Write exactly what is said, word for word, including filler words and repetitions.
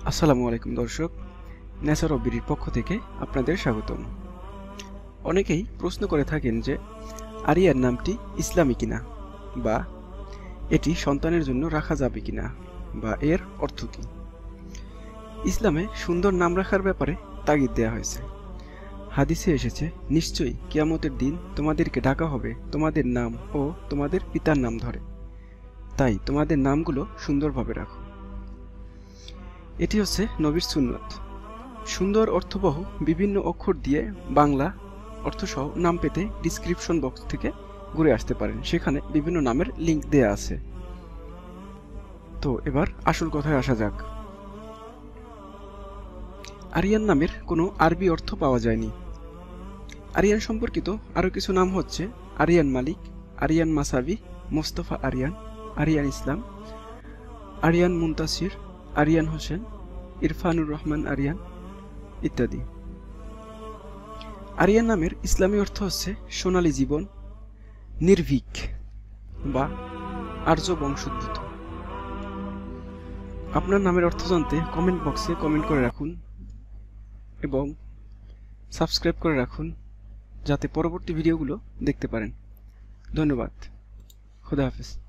আসসালামু আলাইকুম দর্শক, নেচার অফ বিডির পক্ষ থেকে আপনাদের স্বাগতম। অনেকেই প্রশ্ন করে থাকেন যে আরিয়ান নামটি ইসলামী কিনা, বা এটি সন্তানের জন্য রাখা যাবে কিনা, বা এর অর্থ কী। ইসলামে সুন্দর নাম রাখার ব্যাপারে তাগিদ দেওয়া হয়েছে। হাদিসে এসেছে, নিশ্চয়ই কিয়ামতের দিন তোমাদেরকে ডাকা হবে তোমাদের নাম ও তোমাদের পিতার নাম ধরে, তাই তোমাদের নামগুলো সুন্দরভাবে রাখো। এটি হচ্ছে নবীর সুন্নত। সুন্দর অর্থবহ বিভিন্ন অক্ষর দিয়ে বাংলা অর্থসহ নাম পেতে ডিসক্রিপশন বক্স থেকে ঘুরে আসতে পারেন, সেখানে বিভিন্ন নামের লিঙ্ক দেয়া আছে। তো এবার আসল কথায় আসা যাক। আরিয়ান নামের কোনো আরবি অর্থ পাওয়া যায়নি। আরিয়ান সম্পর্কিত আরও কিছু নাম হচ্ছে আরিয়ান মালিক, আরিয়ান মাসাবি, মোস্তফা আরিয়ান, আরিয়ান ইসলাম, আরিয়ান মুনতাসির, আরিয়ান হোসেন, ইরফানুর রহমান আরিয়ান ইত্যাদি। আরিয়ান নামের ইসলামী অর্থ হচ্ছে সোনালী জীবন, নির্ভীক বা আর্য বংশোদ্ভূত। আপনার নামের অর্থ জানতে কমেন্ট বক্সে কমেন্ট করে রাখুন এবং সাবস্ক্রাইব করে রাখুন, যাতে পরবর্তী ভিডিওগুলো দেখতে পারেন। ধন্যবাদ। খুদা হাফেজ।